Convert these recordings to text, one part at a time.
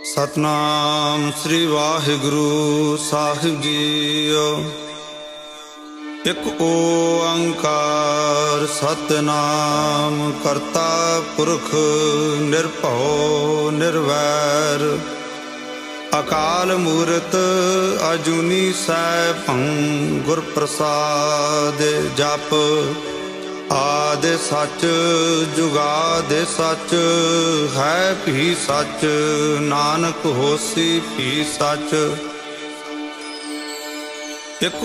सतनाम श्री वाहिगुरु साहिब जीओ। एक ओंकार सतनाम करता पुरख निर्भव निर्वैर। अकाल मूरत अजूनी सैभं गुर प्रसाद जप। आदि सच जुगादि सच है भी सच। नानक होसी भी सच। एक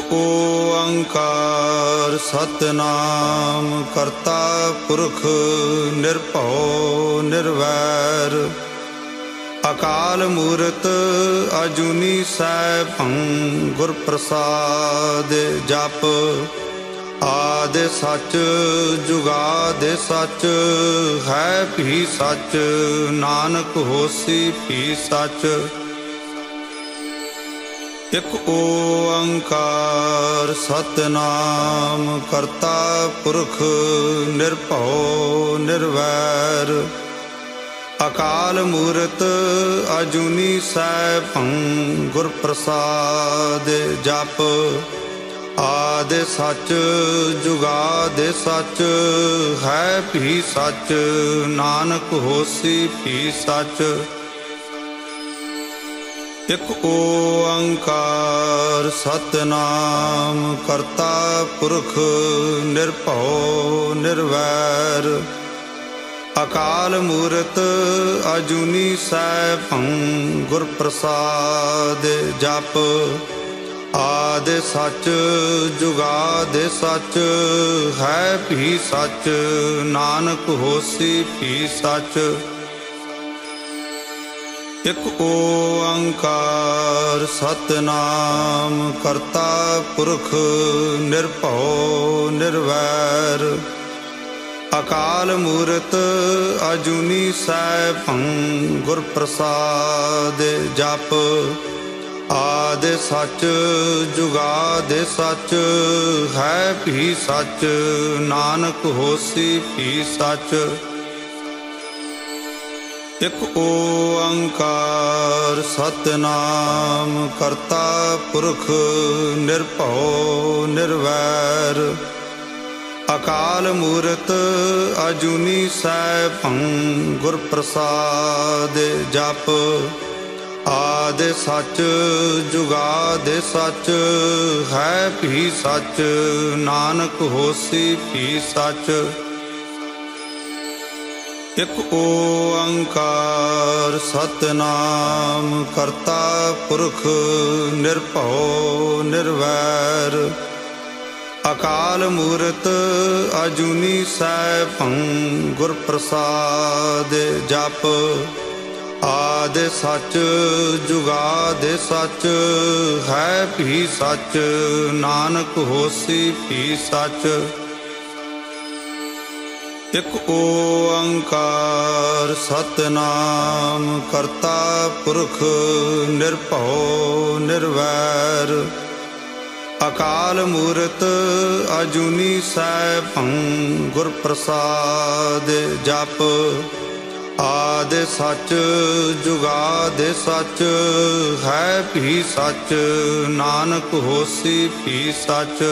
ओंकार सतनाम करता पुरख निर्भव निर्वैर। अकाल मूरत अजूनी सैभं गुर प्रसाद जप। आदि सच जुगादि सच है भी सच। नानक होसी भी सच। एक ओंकार सतनाम करता पुरख निर्भव निर्वैर। अकाल मूरत अजूनी सैभं गुर प्रसाद जप। आदि सच जुगादि सच है भी सच। नानक होसी भी सच। एक ओंकार सतनाम करता पुरख निर्भव निर्वैर। अकाल मूरत अजूनी सैभं गुर प्रसाद जप। आदि सच जुगादि सच है भी सच। नानक होसी भी सच। एक ओंकार सतनाम करता पुरख निर्भव निर्वैर। अकाल मूरत अजूनी सैभं गुर प्रसाद जप। आदि सच जुगादि सच है भी सच। नानक होसी भी सच। एक ओंकार सतनाम करता पुरख निर्भव निर्वैर। अकाल मूरत अजूनी सैभं गुर प्रसाद जप। आदि सच जुगादि सच है भी सच। नानक होसी भी सच। एक ओंकार सतनाम करता पुरख निर्भव निर्वैर। अकाल मूरत अजूनी सैभं गुर प्रसाद जप। आदि सच जुगादि सच है भी सच। नानक होसी भी सच। एक ओंकार सतनाम करता पुरख निर्भव निर्वैर। अकाल मूरत अजूनी सैभं गुर प्रसाद जप। आदि सच जुगादि सच है भी सच। नानक होसी भी सच।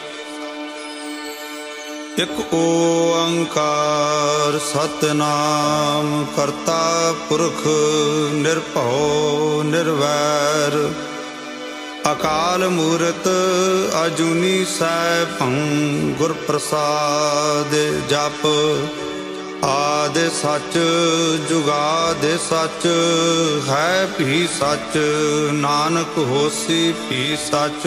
एक ओंकार सतनाम करता पुरख निर्भव निर्वैर। अकाल मूरत अजूनी सैभं गुर प्रसाद जप। आदि सच जुगादि सच है भी सच। नानक होसी भी सच।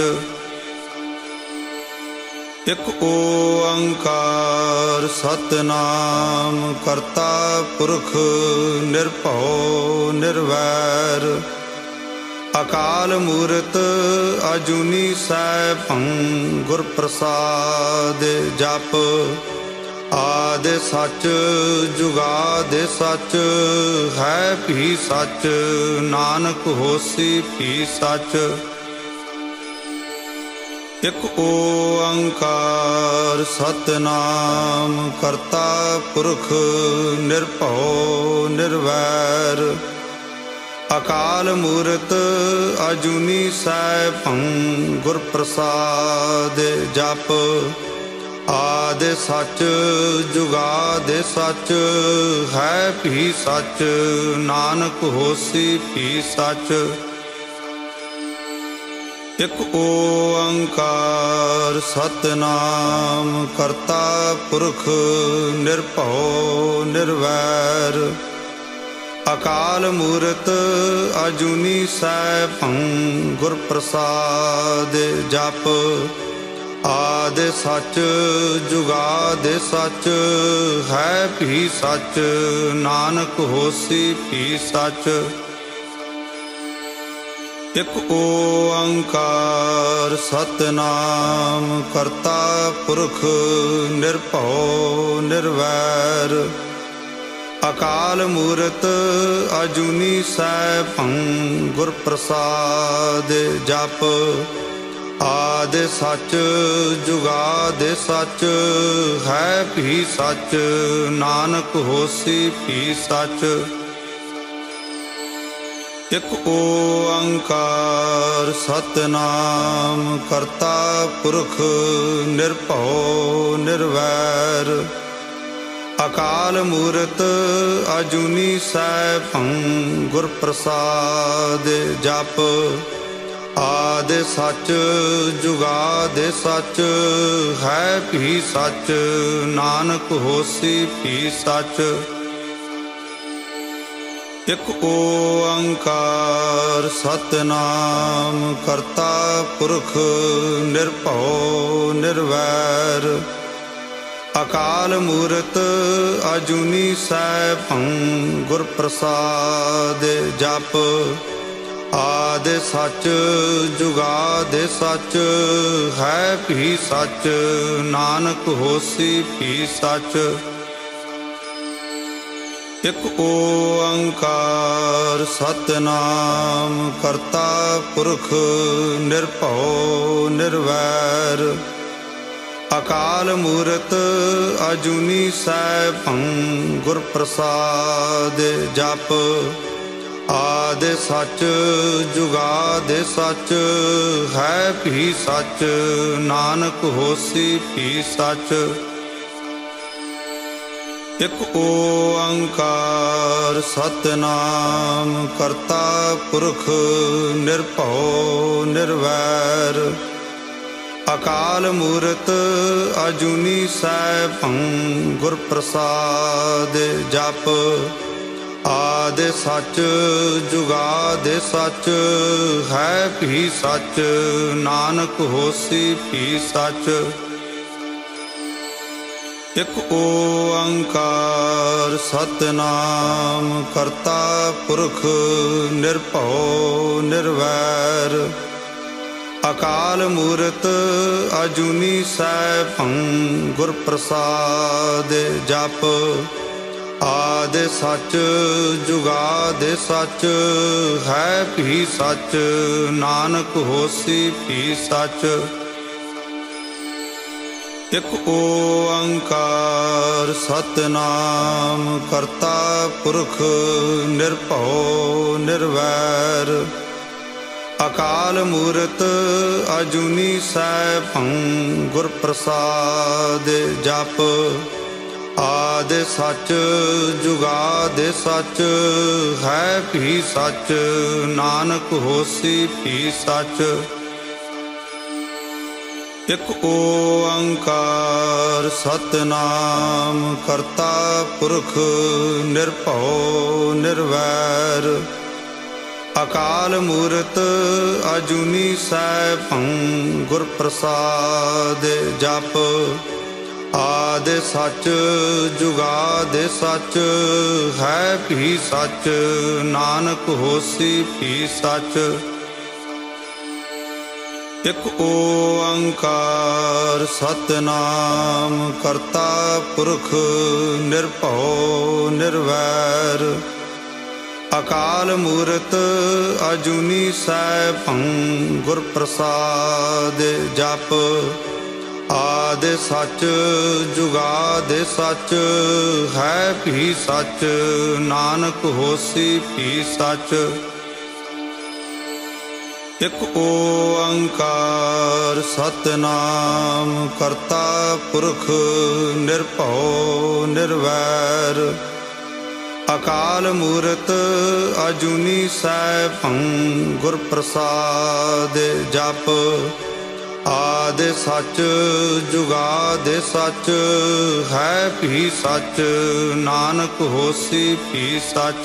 एक ओंकार सतनाम करता पुरख निर्भव निर्वैर। अकाल मूरत अजूनी सैभं गुर प्रसाद जप। आदि सच जुगादि सच है भी सच। नानक होसी भी सच। एक ओंकार सतनाम करता पुरख निर्भव निर्वैर। ਅਕਾਲ ਮੂਰਤ ਅਜੂਨੀ ਸੈਭੰ ਗੁਰ ਪ੍ਰਸਾਦ ਜਪ। ਆਦਿ ਸੱਚ ਜੁਗਾਦਿ ਸੱਚ ਹੈ ਭੀ ਸੱਚ, ਨਾਨਕ ਹੋਸੀ ਭੀ ਸੱਚ। ਇਕ ਓੰਕਾਰ ਸਤਿਨਾਮ ਕਰਤਾ ਪੁਰਖ ਨਿਰਭਉ ਨਿਰਵੈਰ। ਅਕਾਲ ਮੂਰਤ ਅਜੂਨੀ ਸੈਭੰ ਗੁਰ ਪ੍ਰਸਾਦ ਜਪ। ਆਦਿ ਸੱਚ ਜੁਗਾਦਿ ਸੱਚ ਹੈ ਭੀ ਸੱਚ, ਨਾਨਕ ਹੋਸੀ ਭੀ ਸੱਚ। ਇਕ ਓੰਕਾਰ ਸਤਿਨਾਮ ਕਰਤਾ ਪੁਰਖ ਨਿਰਭਉ ਨਿਰਵੈਰ। ਅਕਾਲ ਮੂਰਤ ਅਜੂਨੀ ਸੈਭੰ ਗੁਰ ਪ੍ਰਸਾਦ ਜਪ। ਆਦਿ ਸੱਚ ਜੁਗਾਦਿ ਸੱਚ ਹੈ ਭੀ ਸੱਚ, ਨਾਨਕ ਹੋਸੀ ਭੀ ਸੱਚ। ਇਕ ਓੰਕਾਰ ਸਤਿਨਾਮ ਕਰਤਾ ਪੁਰਖ ਨਿਰਭਉ ਨਿਰਵੈਰ। ਅਕਾਲ ਮੂਰਤ ਅਜੂਨੀ ਸੈਭੰ ਗੁਰ ਪ੍ਰਸਾਦ ਜਪ। ਆਦਿ ਸੱਚ ਜੁਗਾਦਿ ਸੱਚ ਹੈ ਭੀ ਸੱਚ, ਨਾਨਕ ਹੋਸੀ ਭੀ ਸੱਚ। ਇਕ ਓੰਕਾਰ ਸਤਿਨਾਮ ਕਰਤਾ ਪੁਰਖ ਨਿਰਭਉ ਨਿਰਵੈਰ। ਅਕਾਲ ਮੂਰਤ ਅਜੂਨੀ ਸੈਭੰ ਗੁਰ ਪ੍ਰਸਾਦ ਜਪ। ਆਦਿ ਸੱਚ ਜੁਗਾਦਿ ਸੱਚ ਹੈ ਭੀ ਸੱਚ, ਨਾਨਕ ਹੋਸੀ ਭੀ ਸੱਚ। ਇਕ ਓੰਕਾਰ ਸਤਿਨਾਮ ਕਰਤਾ ਪੁਰਖ ਨਿਰਭਉ ਨਿਰਵੈਰ। ਅਕਾਲ ਮੂਰਤ ਅਜੂਨੀ ਸੈਭੰ ਗੁਰ ਪ੍ਰਸਾਦ ਜਪ। ਆਦਿ ਸੱਚ ਜੁਗਾਦਿ ਸੱਚ ਹੈ ਭੀ ਸੱਚ, ਨਾਨਕ ਹੋਸੀ ਭੀ ਸੱਚ। ਇਕ ਓੰਕਾਰ ਸਤਿਨਾਮ ਕਰਤਾ ਪੁਰਖ ਨਿਰਭਉ ਨਿਰਵੈਰ। ਅਕਾਲ ਮੂਰਤ ਅਜੂਨੀ ਸੈਭੰ ਗੁਰ ਪ੍ਰਸਾਦ ਜਪ। ਆਦਿ ਸੱਚ ਜੁਗਾਦਿ ਸੱਚ ਹੈ ਭੀ ਸੱਚ, ਨਾਨਕ ਹੋਸੀ ਭੀ ਸੱਚ। ਇਕ ਓੰਕਾਰ ਸਤਿਨਾਮ ਕਰਤਾ ਪੁਰਖ ਨਿਰਭਉ ਨਿਰਵੈਰ। ਅਕਾਲ ਮੂਰਤ ਅਜੂਨੀ ਸੈਭੰ ਗੁਰ ਪ੍ਰਸਾਦ ਜਪ। ਆਦਿ ਸੱਚ ਜੁਗਾਦਿ ਸੱਚ ਹੈ ਭੀ ਸੱਚ, ਨਾਨਕ ਹੋਸੀ ਭੀ ਸੱਚ। ਇਕ ਓੰਕਾਰ ਸਤਿਨਾਮ ਕਰਤਾ ਪੁਰਖ ਨਿਰਭਉ ਨਿਰਵੈਰ। ਅਕਾਲ ਮੂਰਤ ਅਜੂਨੀ ਸੈਭੰ ਗੁਰ ਪ੍ਰਸਾਦ ਜਪ। ਆਦਿ ਸੱਚ ਜੁਗਾਦਿ ਸੱਚ ਹੈ ਭੀ ਸੱਚ, ਨਾਨਕ ਹੋਸੀ ਭੀ ਸੱਚ। ਇਕ ਓੰਕਾਰ ਸਤਿਨਾਮ ਕਰਤਾ ਪੁਰਖ ਨਿਰਭਉ ਨਿਰਵੈਰ। ਅਕਾਲ ਮੂਰਤ ਅਜੂਨੀ ਸੈਭੰ ਗੁਰ ਪ੍ਰਸਾਦ ਜਪ। ਆਦਿ ਸੱਚ ਜੁਗਾਦਿ ਸੱਚ ਹੈ ਭੀ ਸੱਚ, ਨਾਨਕ ਹੋਸੀ ਭੀ ਸੱਚ। ਇਕ ਓੰਕਾਰ ਸਤਿਨਾਮ ਕਰਤਾ ਪੁਰਖ ਨਿਰਭਉ ਨਿਰਵੈਰ। ਅਕਾਲ ਮੂਰਤ ਅਜੂਨੀ ਸੈਭੰ ਗੁਰ ਪ੍ਰਸਾਦ ਜਪ। ਆਦਿ ਸੱਚ ਜੁਗਾਦਿ ਸੱਚ ਹੈ ਭੀ ਸੱਚ, ਨਾਨਕ ਹੋਸੀ ਭੀ ਸੱਚ। ਇਕ ਓੰਕਾਰ ਸਤਿਨਾਮ ਕਰਤਾ ਪੁਰਖ ਨਿਰਭਉ ਨਿਰਵੈਰ ਅਕਾਲ ਮੂਰਤ ਅਜੂਨੀ ਸੈਭੰ ਗੁਰ ਪ੍ਰਸਾਦ ਜਪ ਆਦਿ ਸੱਚ ਜੁਗਾਦਿ ਸੱਚ ਹੈ ਭੀ ਸੱਚ ਨਾਨਕ ਹੋਸੀ ਭੀ ਸੱਚ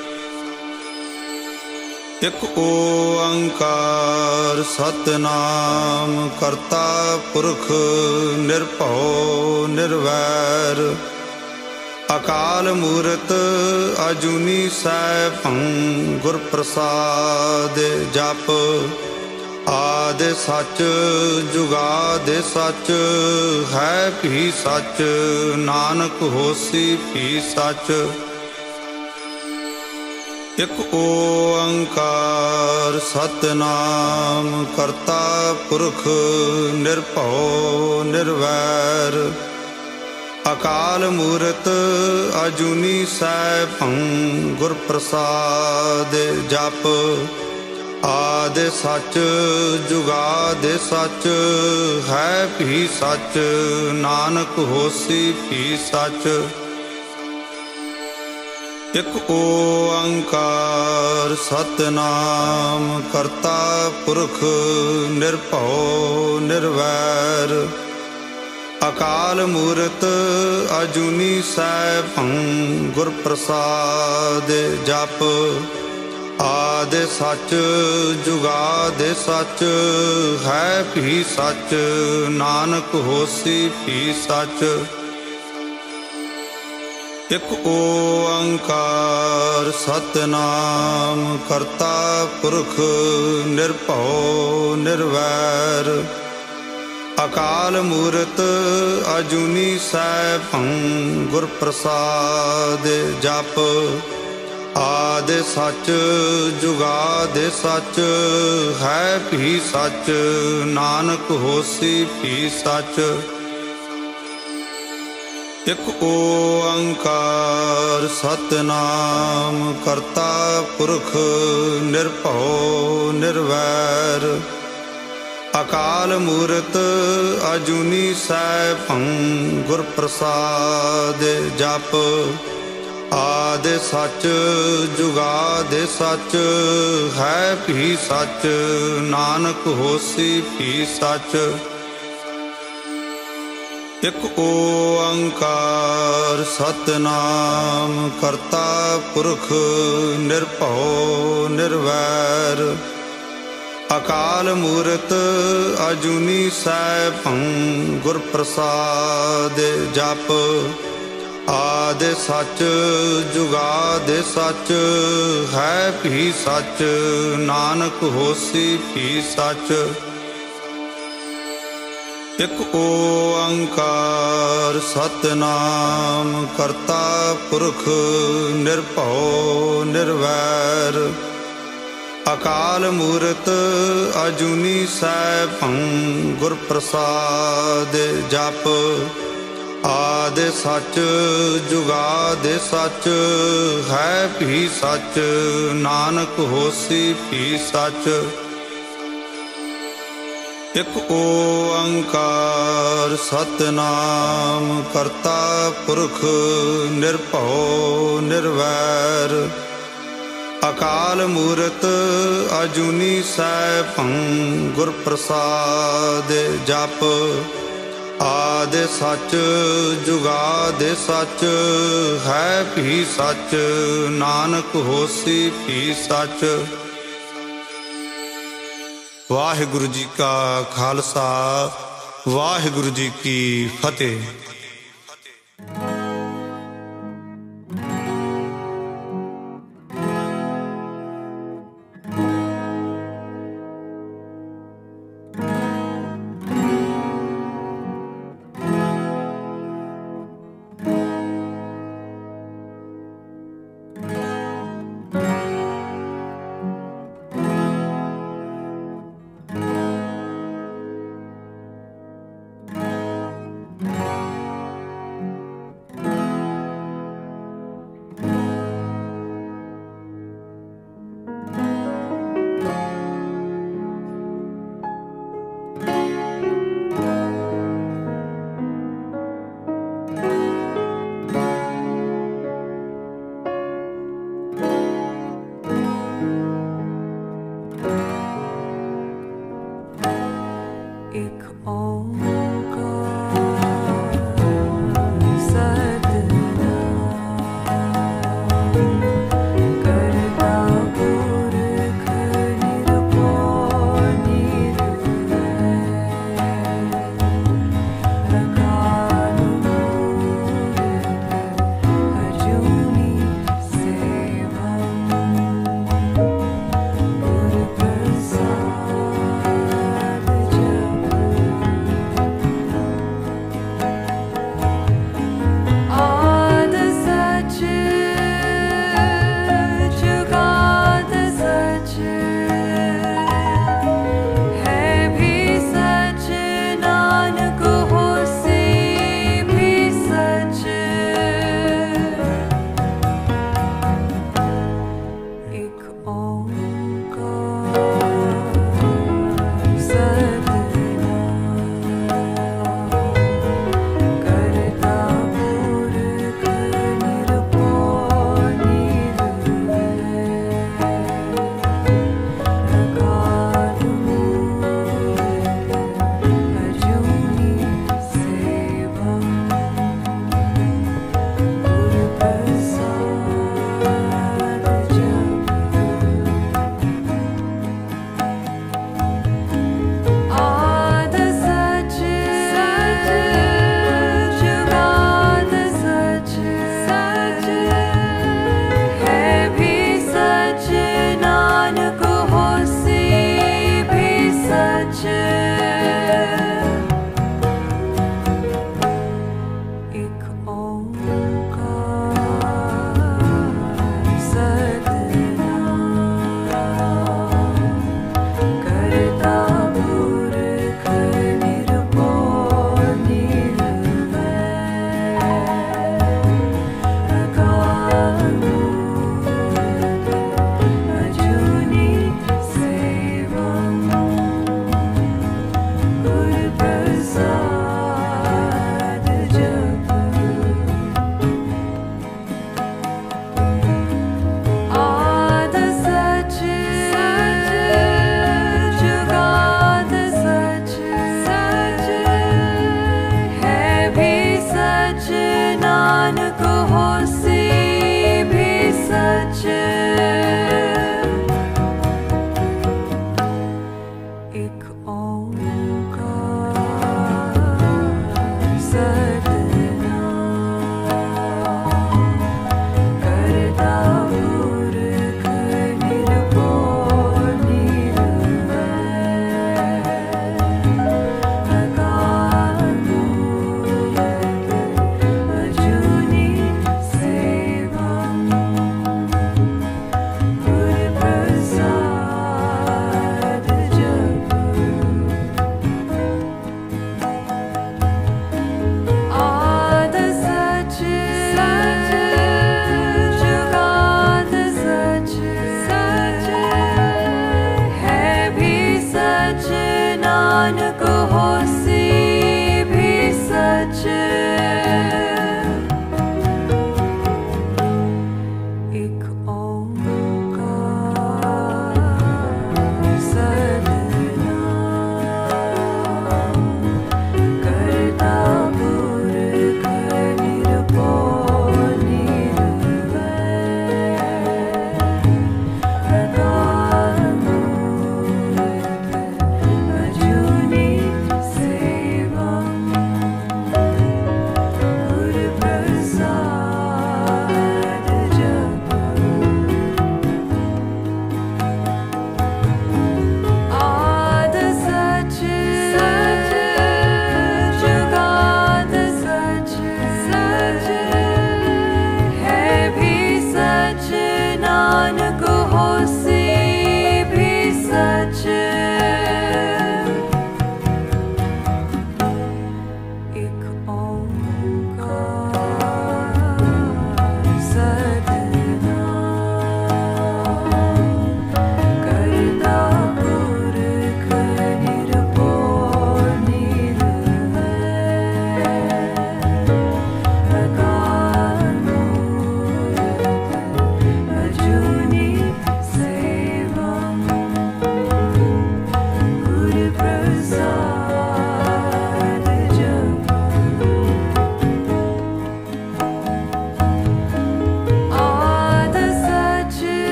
ਇਕ ਓੰਕਾਰ ਸਤਿਨਾਮ ਕਰਤਾ ਪੁਰਖ ਨਿਰਭਉ ਨਿਰਵੈਰ ਅਕਾਲ ਮੂਰਤ ਅਜੂਨੀ ਸੈਭੰ ਗੁਰ ਪ੍ਰਸਾਦ ਜਪ ਆਦਿ ਸੱਚ ਜੁਗਾਦਿ ਸੱਚ ਹੈ ਭੀ ਸੱਚ ਨਾਨਕ ਹੋਸੀ ਭੀ ਸੱਚ ਇਕ ਓੰਕਾਰ ਸਤਿਨਾਮ ਕਰਤਾ ਪੁਰਖ ਨਿਰਭਉ ਨਿਰਵੈਰ ਅਕਾਲ ਮੂਰਤ ਅਜੂਨੀ ਸੈਭੰ ਗੁਰ ਪ੍ਰਸਾਦ ਜਪ ਆਦਿ ਸੱਚ ਜੁਗਾਦਿ ਸੱਚ ਹੈ ਭੀ ਸੱਚ ਨਾਨਕ ਹੋਸੀ ਭੀ ਸੱਚ ਇਕ ਓੰਕਾਰ ਸਤਿਨਾਮ ਕਰਤਾ ਪੁਰਖ ਨਿਰਭਉ ਨਿਰਵੈਰ ਅਕਾਲ ਮੂਰਤ ਅਜੂਨੀ ਸੈਭੰ ਗੁਰ ਪ੍ਰਸਾਦ ਜਪ ਆਦਿ ਸੱਚ ਜੁਗਾਦਿ ਸੱਚ ਹੈ ਭੀ ਸੱਚ ਨਾਨਕ ਹੋਸੀ ਭੀ ਸੱਚ ਇਕ ਓੰਕਾਰ ਸਤਿਨਾਮ ਕਰਤਾ ਪੁਰਖ ਨਿਰਭਉ ਨਿਰਵੈਰ ਅਕਾਲ ਮੂਰਤ ਅਜੂਨੀ ਸੈਭੰ ਗੁਰ ਪ੍ਰਸਾਦ ਜਪ ਆਦਿ ਸੱਚ ਜੁਗਾਦਿ ਸੱਚ ਹੈ ਭੀ ਸੱਚ ਨਾਨਕ ਹੋਸੀ ਭੀ ਸੱਚ ਇਕ ਓੰਕਾਰ ਸਤਿਨਾਮ ਕਰਤਾ ਪੁਰਖ ਨਿਰਭਉ ਨਿਰਵੈਰ ਅਕਾਲ ਮੂਰਤ ਅਜੂਨੀ ਸੈਭੰ ਗੁਰ ਪ੍ਰਸਾਦ ਜਪ ਆਦਿ ਸੱਚ ਜੁਗਾਦਿ ਸੱਚ ਹੈ ਭੀ ਸੱਚ ਨਾਨਕ ਹੋਸੀ ਭੀ ਸੱਚ ਇਕ ਓੰਕਾਰ ਸਤਿਨਾਮ ਕਰਤਾ ਪੁਰਖ ਨਿਰਭਉ ਨਿਰਵੈਰ ਅਕਾਲ ਮੂਰਤ ਅਜੂਨੀ ਸੈਭੰ ਗੁਰ ਪ੍ਰਸਾਦ ਜਪ ਆਦਿ ਸੱਚ ਜੁਗਾਦਿ ਸੱਚ ਹੈ ਭੀ ਸੱਚ ਨਾਨਕ ਹੋਸੀ ਭੀ ਸੱਚ ਇਕ ਓੰਕਾਰ ਸਤਿਨਾਮ ਕਰਤਾ ਪੁਰਖ ਨਿਰਭਉ ਨਿਰਵੈਰ ਅਕਾਲ ਮੂਰਤ ਅਜੂਨੀ ਸੈਭੰ ਗੁਰ ਪ੍ਰਸਾਦ ਜਪ ਆਦਿ ਸੱਚ ਜੁਗਾਦਿ ਸੱਚ ਹੈ ਭੀ ਸੱਚ ਨਾਨਕ ਹੋਸੀ ਭੀ ਸੱਚ ਇਕ ਓੰਕਾਰ ਸਤਿਨਾਮ ਕਰਤਾ ਪੁਰਖ ਨਿਰਭਉ ਨਿਰਵੈਰ ਅਕਾਲ ਮੂਰਤ ਅਜੂਨੀ ਸੈਭੰ ਗੁਰ ਪ੍ਰਸਾਦ ਜਪ ਆਦਿ ਸੱਚ ਜੁਗਾਦਿ ਸੱਚ ਹੈ ਭੀ ਸੱਚ ਨਾਨਕ ਹੋਸੀ ਭੀ ਸੱਚ ਵਾਹਿਗੁਰੂ ਜੀ ਕਾ ਖਾਲਸਾ ਵਾਹਿਗੁਰੂ ਜੀ ਕੀ ਫਤਿਹ।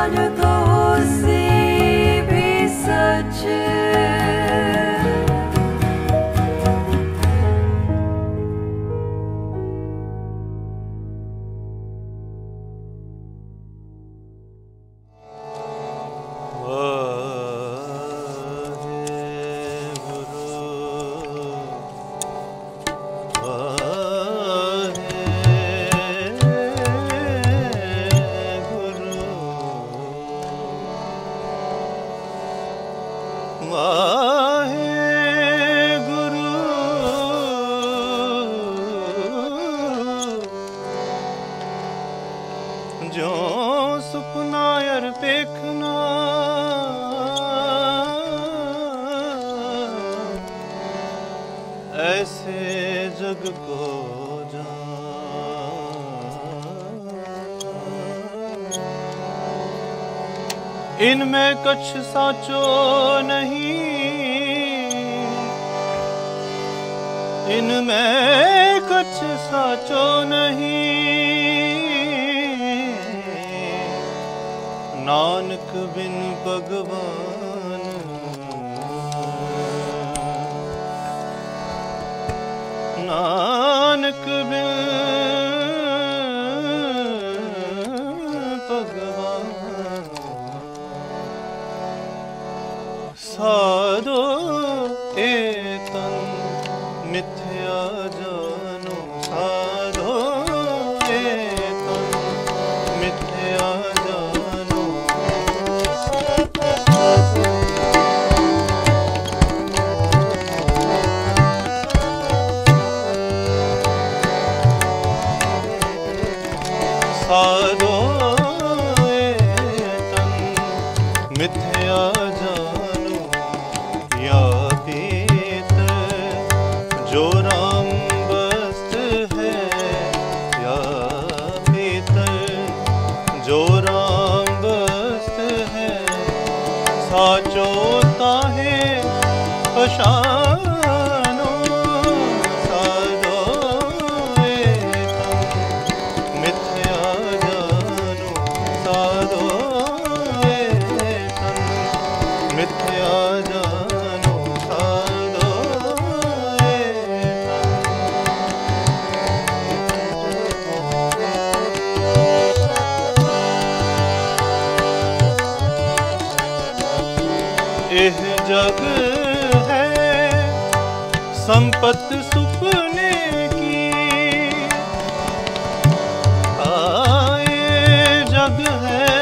जान तो से भी सच। जो सुपना यार देखना ऐसे जग को इनमें कुछ साचो नहीं, इनमें कुछ साचो नहीं। नानक बिन भगवान नानक बिन भगवान साधो ए तन मिथ्या जानो। साधो ए तन मिथ्या जानो। साधो ए तन मिथ्या जानो। या पीत जो राम बस्त है, या पीत जो राम बस्त है। साचो ताहे पशानो। साधो ए तन मिथ्या जानो। साधो ए तन मिथ्या जानो। साधो ए एह जग है संपत सुपने की। आए जग है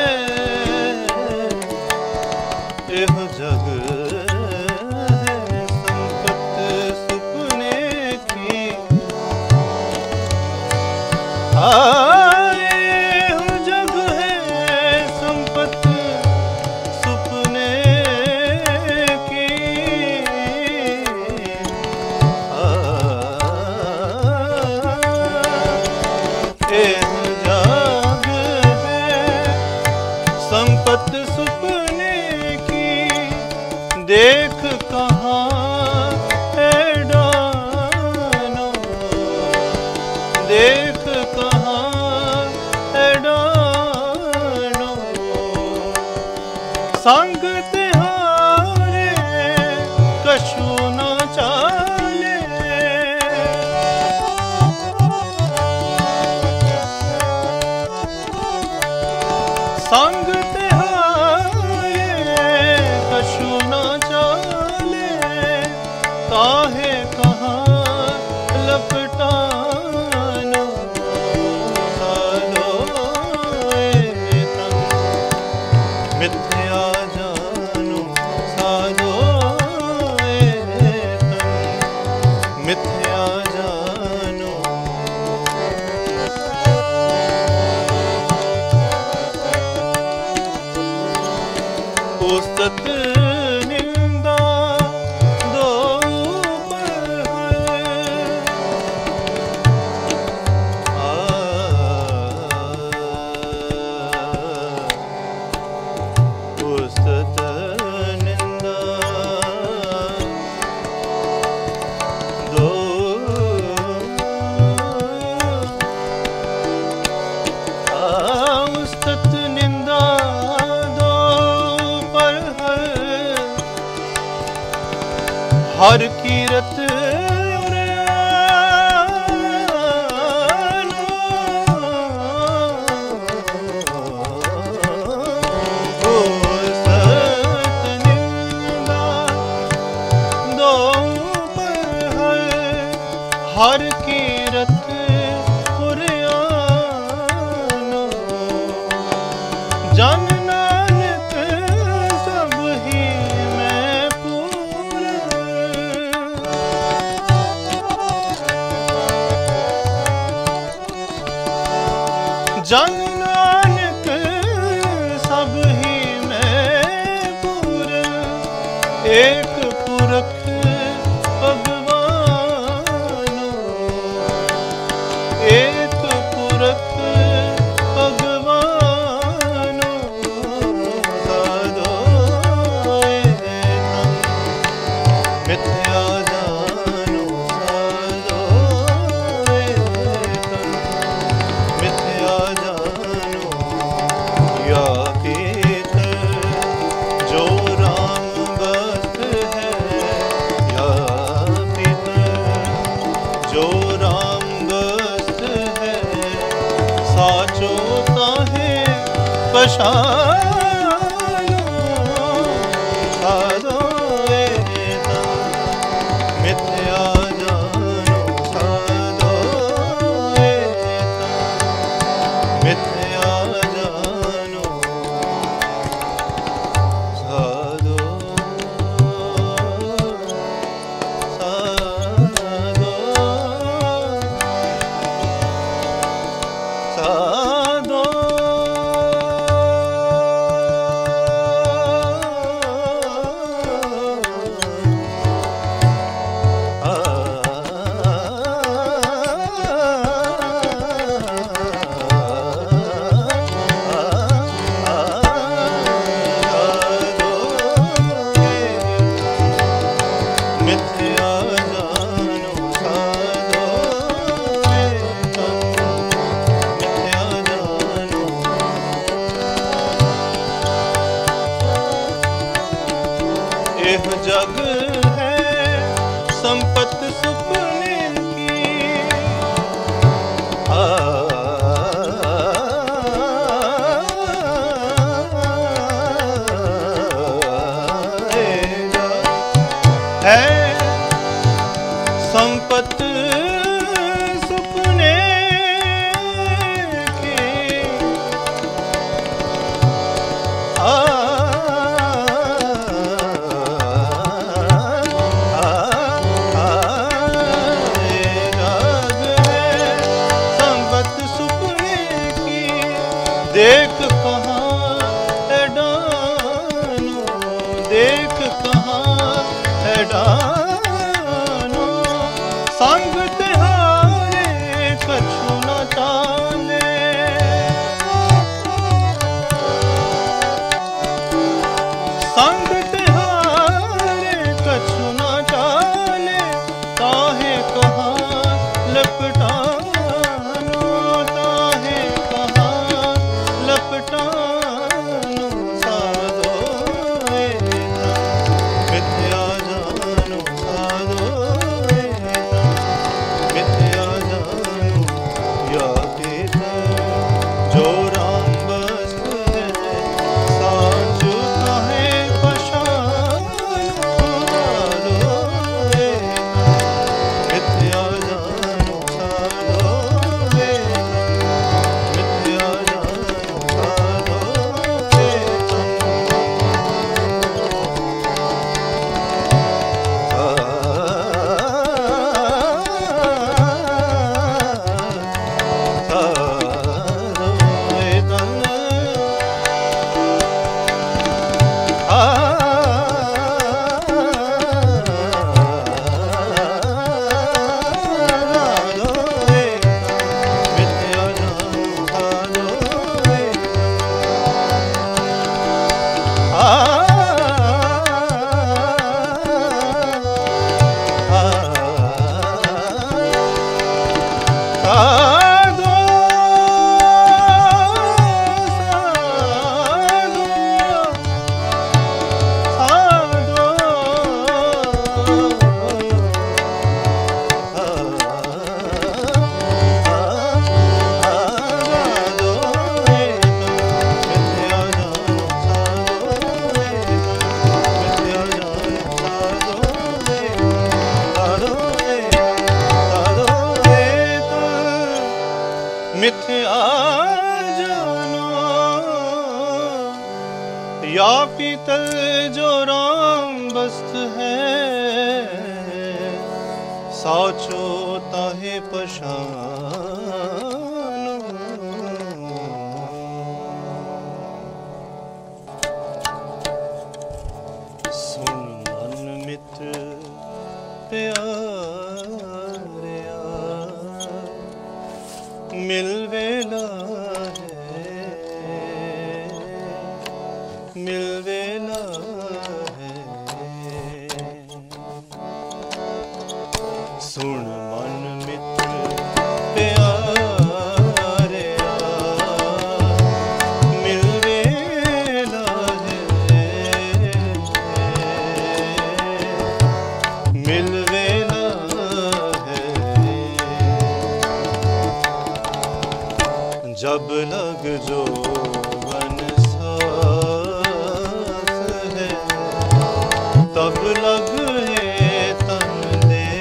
एह जग है संपत सुपने की। आए जग है संपत सुपने की। एह जग है संपत सुपने की। देख कहाँ है डानो। देख कहाँ है डानो। संग तिहारे कछु न चाले। संग तिहारे कछु न चाले। काहे कहाँ लपटानो। साधो ए तन मिथ्या जानो। साधो ए तन मिथ्या जानो। उस्तत निंदा दो पर है। उस्तत निंदा दो उस्तत निंदा हर कीरत पुरयानो जन नानक सब ही मैं पूर्ण जन नानक सब ही मैं पूर्ण एक पुरख भगवानो एक पुरख भगवानो साधोए तम मिथ्या जानो साधोए तम मिथ्या जानो या पीत जो राम भक्त है या पीत जो राम भक्त है साचो ताहे पशानो साधोए तम मिथ्या जानो साधोए तम मिथ्या जानो साधो साधो साधो मिथ्या जानो साधोए तम मिथ्या जानो एह जग है संपत सुपने की है संपत सुपने की राग है संपत सुपने की देख कहाँ है डानो देख कहाँ है डानो संग तिहारे कछु न चाले संग तिहारे कछु न चाले ताहे कहाँ लपटानो ताहे कहाँ लपटानो साधोए तम मिथ्या जानो साधोए तम मिथ्या जानो, या पीतल जो राम बस्त है, साचो ताहे पशानो। सुन मन मित्र प्यारिया, मिल वेला है, मिल वेला है। सुन मन मित्र प्यारिया, मिल वेला है, मिल वेला है। जब लग जो वन सांस है, तब लग है तन दे,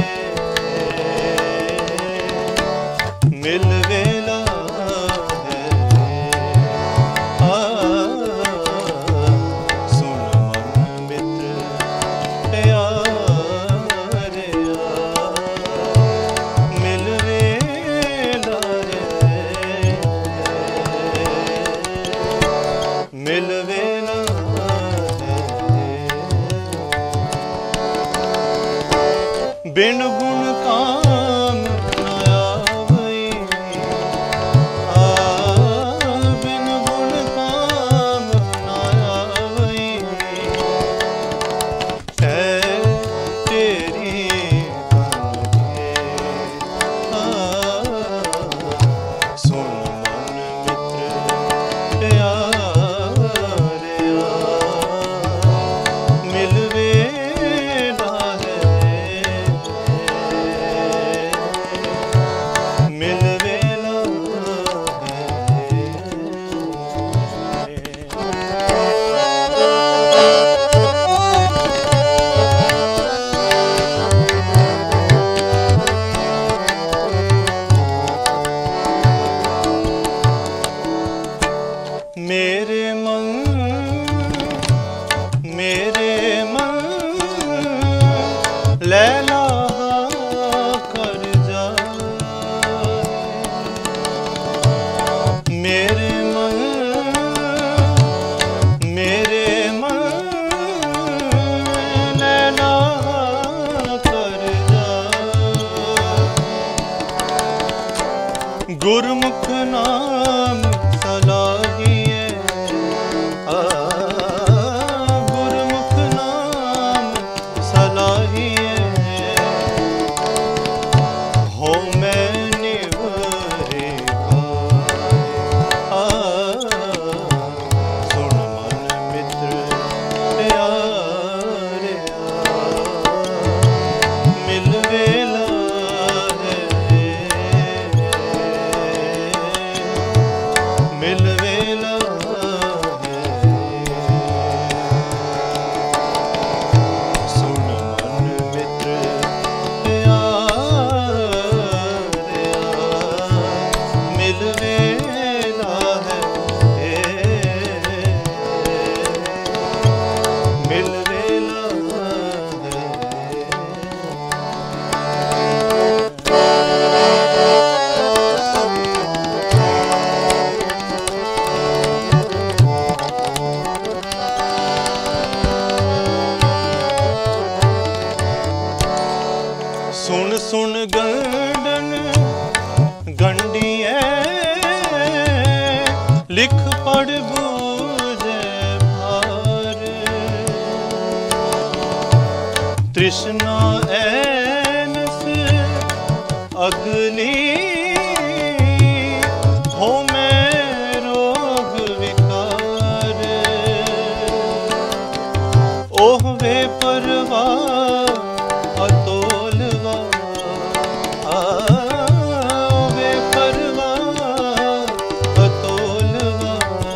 मिल वेला है। सुन मन मित्र प्यारिया, मिल वेला है, मिल वेला है। बिन गुण काम न आवई, बिन गुण काम न आवई, है तेरी बन के। सुन मन मित्र प्यारिया, मिल वेला है, मिल वेला है। मेरे मन, मेरे मन लैला कर जाए। मेरे मन, मेरे मन लैला कर जाए। गुरमुख नाम सलाहिए, गुरमुख नाम सलाहिए, हो मैं निवरे पाए। सुन मन मित्र प्यारिया, मिल वेला है, मिल वेला है। सुन मन मित्र प्यारिया, मिल वेला है, मिल वेला है। सुन सुन गंडन गंडिए, लिख पढ़ बूझे भार। तृष्णा ऐनस अगली, हो मैं रोग विकार। ओह वे परवाह अतोलवा, वे परवाह अतोलवा।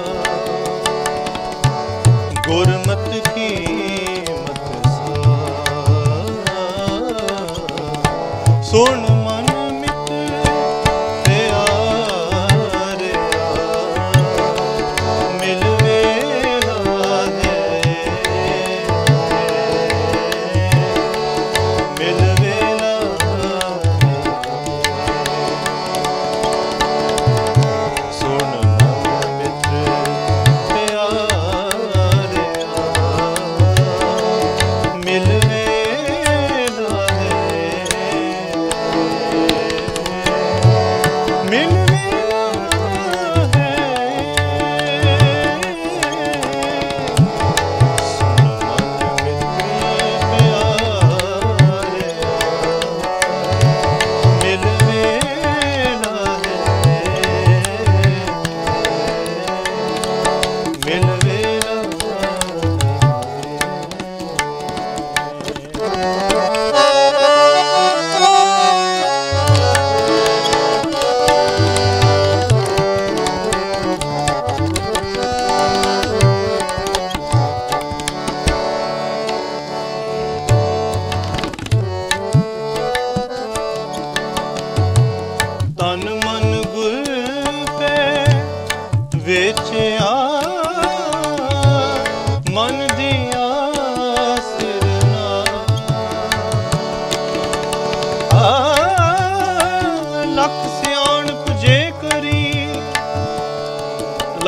गुरमत की मत सा, सुन मन मित्र प्यारिया,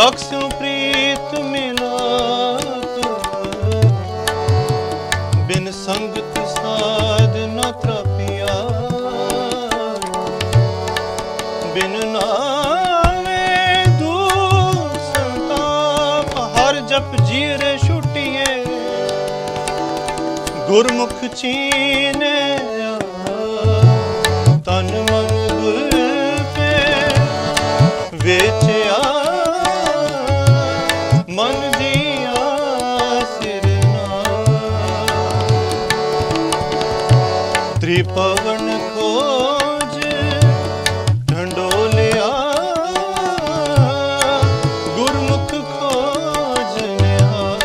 लख स्यों प्रीत मिलाप, बिन संगत साध न त्रापिया, बिन नावे दूर संताप, हर जप जीरे छुटिए, गुरमुख चीने तन मन गुर पे वेचया, मन दिया सिरना, त्रिपवन खोज ढंडोलिया, गुरमुख खोज निहार,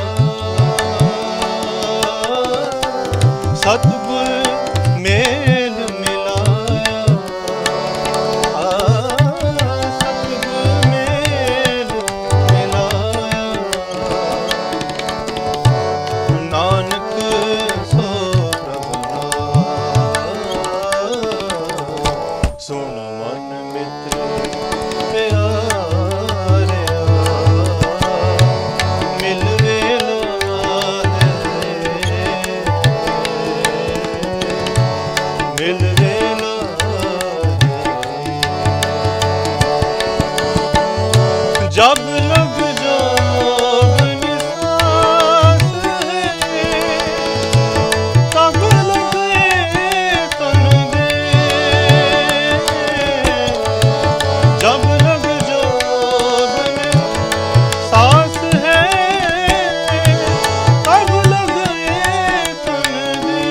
सतगुर मेल मिलाया, सतगुर मेल मिलाया, नानक सो प्रभु सुन मन मित्र प्यारिया, मिल वेला मिल वेला जब लग जोग निसास है, तब लगे तन दे, जब लग जोग निसास है, तब लगे तन दे,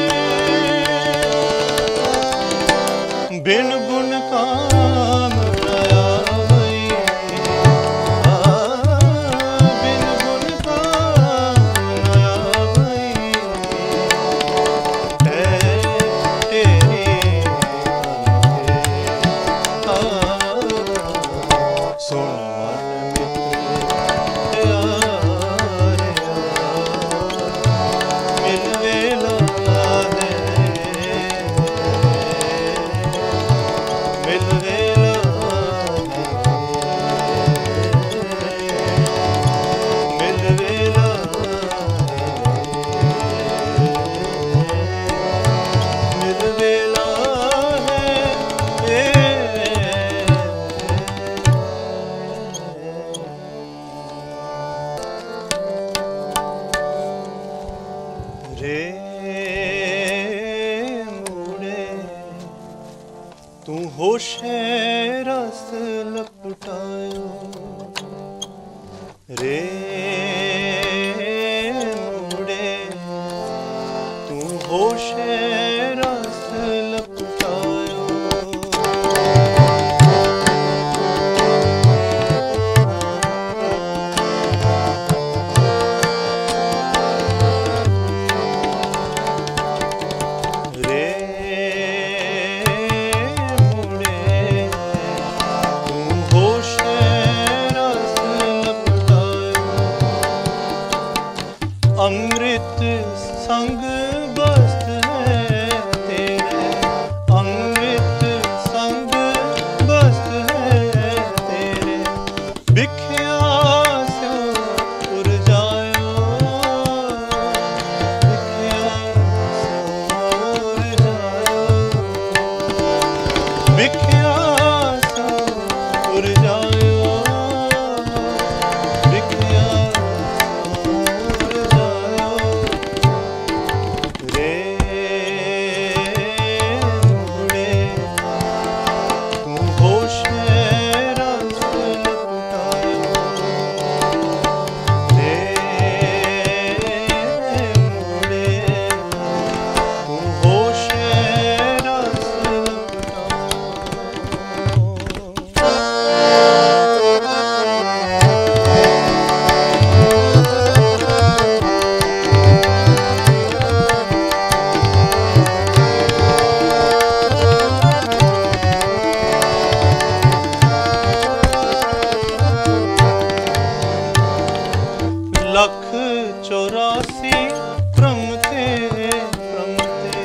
बिन गुण काम गया वही, बिन गुण काम गया वही, तेरी सुन मन मित्र प्यारिया, मिल वेला दे, मिल वेला मिल वेला मिल वेला रे मूड़े तू होशे रस लपटायो, रे मूड़े तू होशे रस लपटायो, रे मूड़े तू होशे रस लपटायो, अमृत संग बस्त है तेरे, अमृत संग बस्त है तेरे, बिख्या से उड़ जायो, बिख्या से उड़ जायो, बिख्या से उड़ जायो, बिख्या से उड़ जायो, रे मूड़े तू होशे रस लपटायो, रे मूड़े तू होशे रस लख 84 प्रमते प्रमते,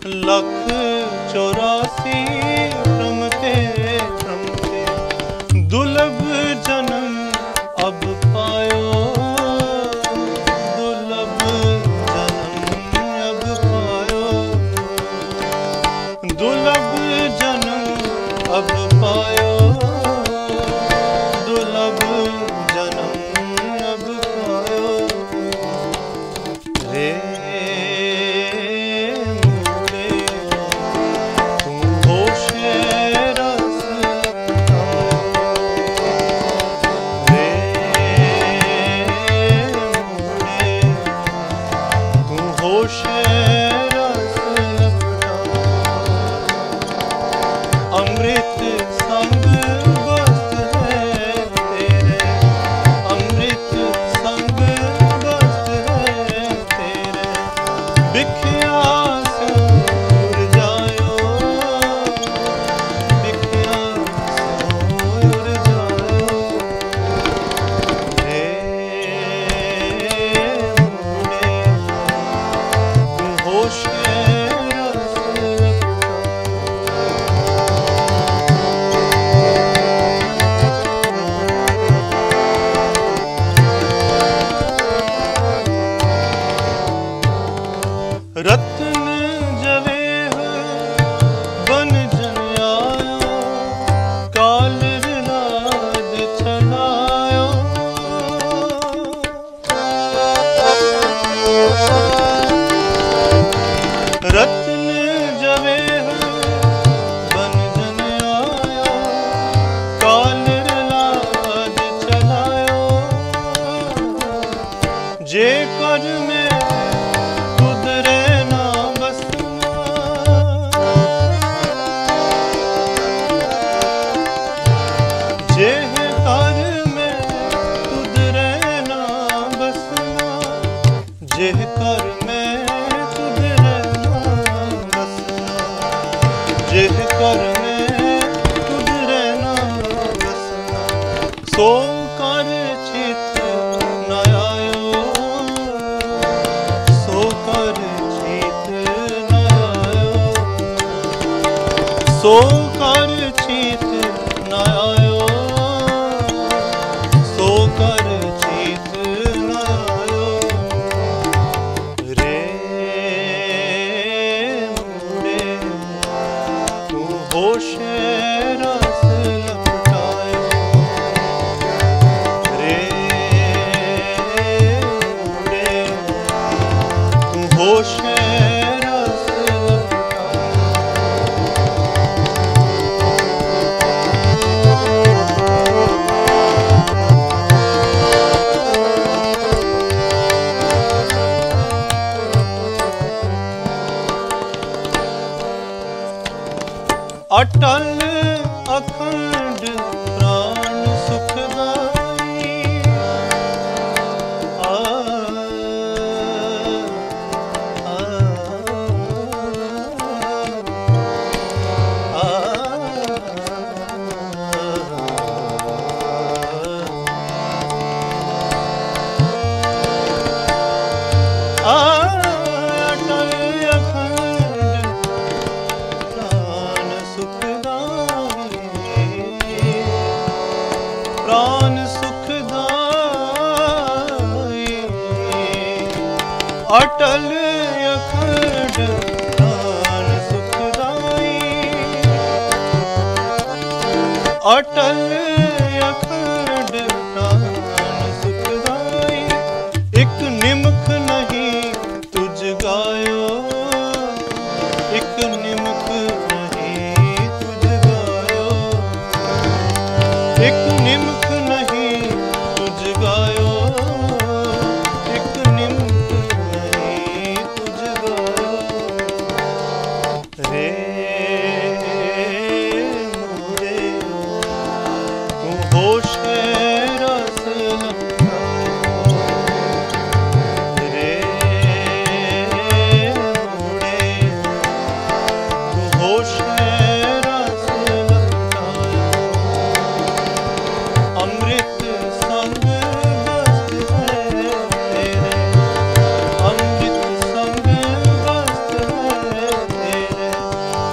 लख 84 प्रमते प्रमते, अब पायो दुर्लभ जन्म अब पायो रे मूढ़े तू होशे रस रे मूढ़े तू होशे अमृत संग बस्त है तेरे अमृत संग बस्त है तेरे बिखिया से उड़ जायो बिखिया से उड़ जायो रे मूढ़े तू होश रत्न जवेह बन जन आयो काल लाज छलायो रत्न जवेह बन जन आयो काल लाज छलायो जे कर में जेह कर में तुद रहना बसना जेह कर में तुद रहना बसना जेह कर में तुद रहना बसना सो कर चित न आयो सो कर चित न आयो सो कर चित न आयो कर चित न आयो रे मूढ़े तू होशे रस लपटायो रे मूढ़े तू होशे रस अटल अखंड प्राण सुखदाई प्राण सुखदाई अटल अखंड प्राण सुखदाई अटल अखंड प्राण सुखदाई एक निमख नहीं तुझ गायो एक निमख नहीं तुझ गायो एक निमख नहीं तुझ गायो एक निमख नहीं तुझ गायो रे मूढ़े तू होश रस लपटायो रे मूढ़े तू होश रस लपटायो अमृत संग बस्त है तेरे अमृत संग बस्त है तेरे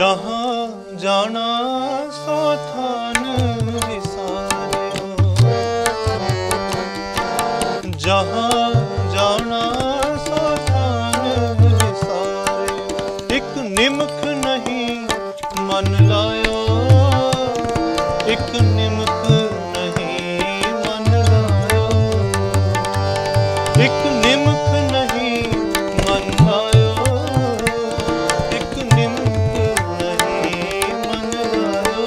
जहाँ जाना सो थान विसारियो, जहाँ जाना सो थान विसारियो। एक निमक नहीं मन लायो, एक निमक नहीं मन लायो, एक निमक नहीं मन लायो, एक निमक नहीं मन लायो।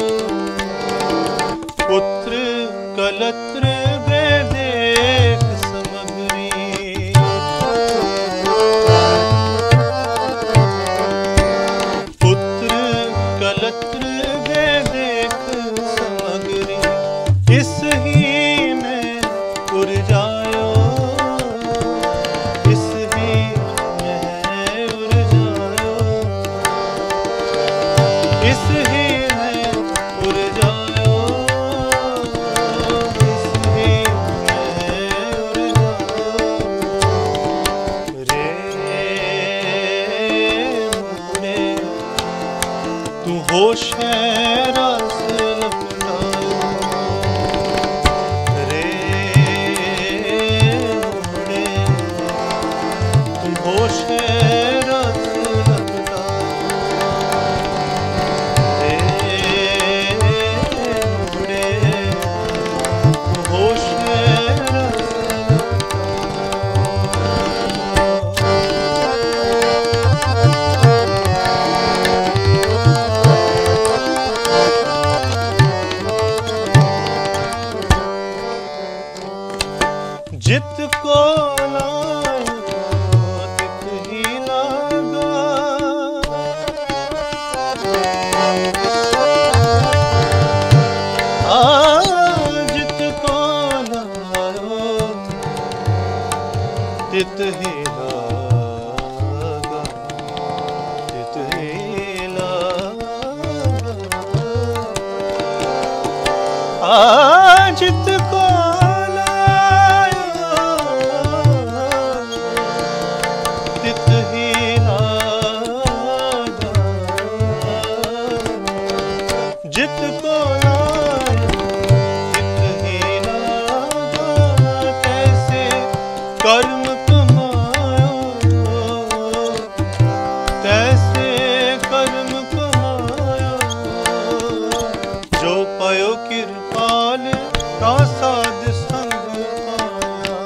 पुत्र कलत्र वैदेक समग्री, पुत्र कलत्र वैदेक समग्री। इस ही में उर्जायो, इस ही में उर्जायो, इस ही में उर्जायो, इस ही में उर्जायो। रे मुड़े तू होश है रस लपटायो, रे मुड़े तू होश है रस लपटायो, रे मुड़े तू होश है रस जित को लायो तित ही लागा, जित को लायो तित ही लागा, तित ही लागा। जित को तित ही लागा, जित को लायो तित ही लागा। कैसे कर्म कमायो, तैसे कर्म कमायो। जो पायो कृपाल का साध संग पाया,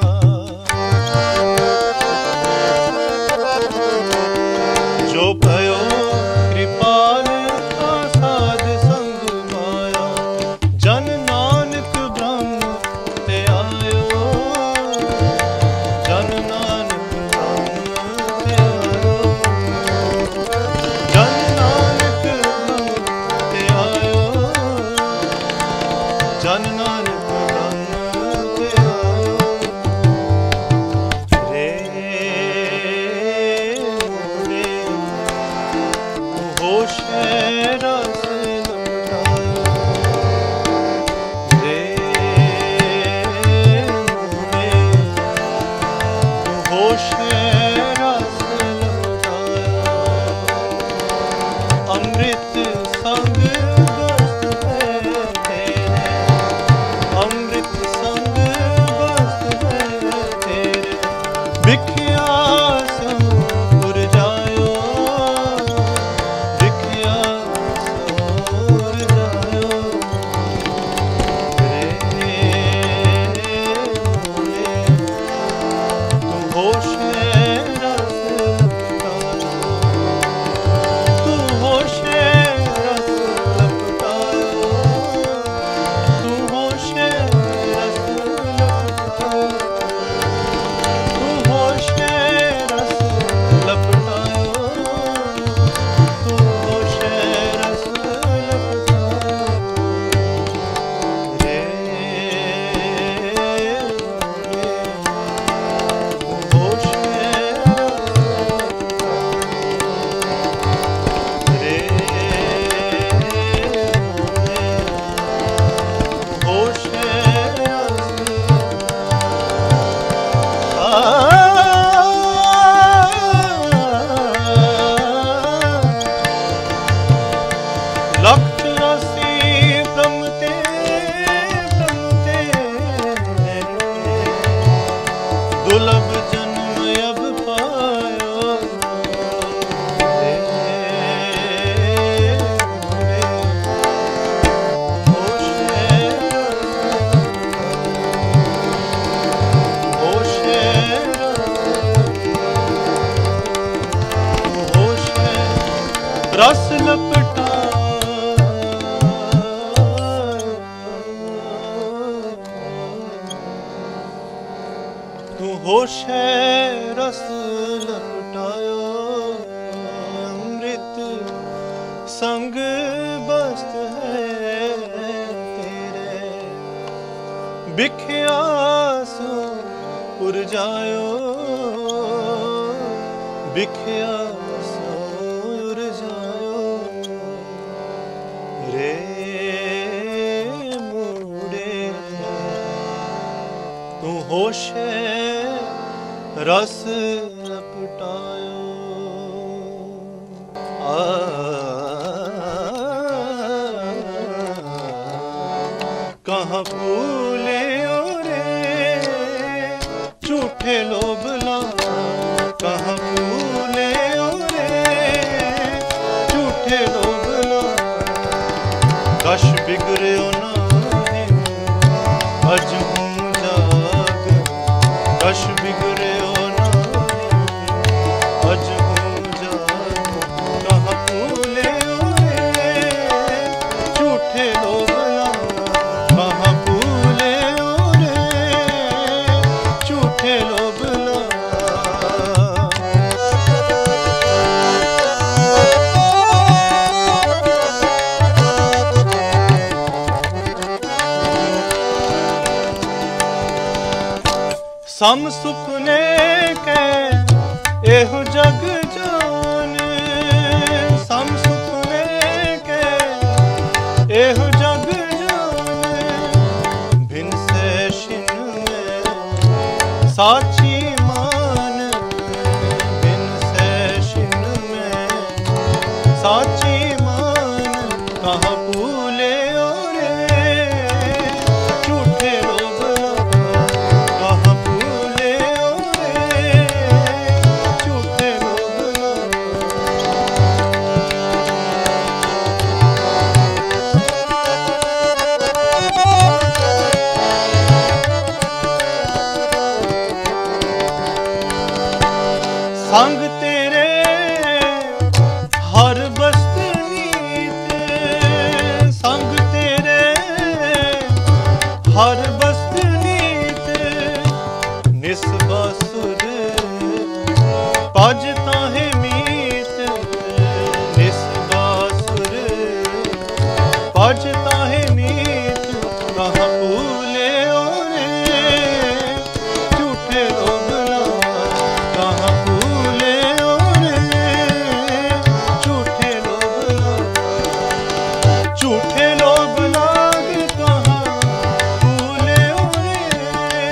जो भयो कृपाल का साध संग माया। जन नानक ब्रह्म ते आयो, जन नानक ब्रह्म ते आयो, जन नानक ब्रह्म ते आयो, जन नानक ब्रह्म ते आयो। रे मुड़े तू होश है रस लपटायो, रे मुड़े तू होश है रस लपटायो। अमृत संग बस है तेरे, अमृत संग बस है तेरे। भिखिया संग उर्जायो, भिखिया संग उर्जायो। रे मुड़े तू होश है रस लपटायो, तू होश है संग बस्त है तेरे, बिख्या सो उड़ जायो, बिख्या सो उड़ जायो रे मूड़े, तू होशे रस लपटायो। कहाँ फूले रे झूठे लोभला, कहाँ फूले रे झूठे लोभला, कश बिगड़ो ना अज हूँ जाग, कश बिगड़ो ना अज हूँ जाग, कहाँ फूले रे झूठे लोभला, कहाँ फूले रे झूठे लोभला। सम सुपने के एहो जग जान, सम सुपने के एहो जग जान, भिन से शिन में साची मान, भिन से शिन में साची मान, कहाँ भूले रे झूठे लोभला, कहाँ भूले रे झूठे लोभला। संग तेरे हर बस्त नीत, संग तेरे हर बस्त नीत, निस्बा सुर पजता है मीत, निस्बा सुर पजता है मीत, कहाँ भूले रे झूठे लोभला, कहाँ भूले रे झूठे लोभला, झूठे लोभला कहाँ भूले रे,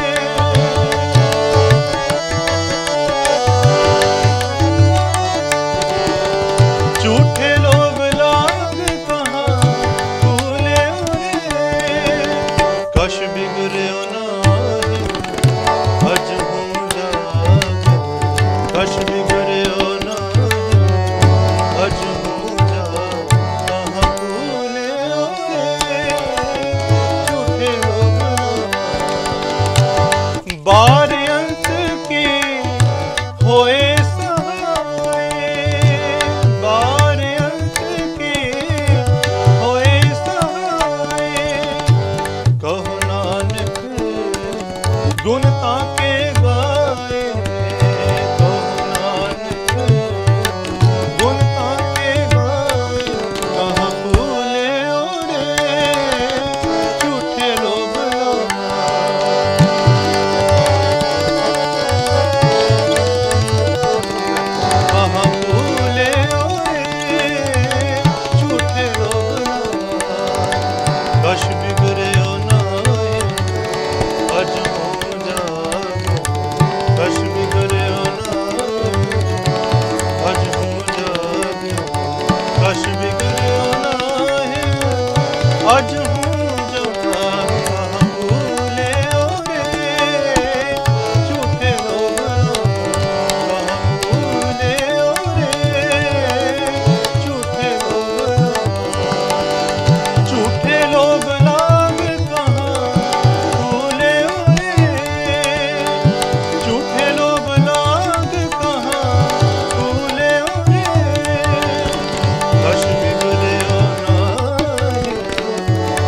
झूठे लोभला कहाँ भूले रे, कश बिगड़ो ना अज हूँ जाग, कश बिगड़ो ना अज हूँ जाग, कहाँ भूले रे झूठे लोभला। बार अंत की होए सहाय, बार अंत की होए सहाय, कहो नानक गुण ताके गाए, कहो नानक गुण ताके गाए, कहाँ भूले रे झूठे लोभला, कहाँ भूले रे झूठे लोभला, कश बिगड़ो ना अज हूँ जाग, कश बिगड़ो ना अज हूँ जाग, कश बिगड़ो ना अज हूँ जाग, कहाँ भूले रे झूठे लोभला, कहाँ भूले रे झूठे लोभला, झूठे लोभला कहाँ भूले रे, झूठे लोभला कहाँ भूले रे, कश बिगड़ो ना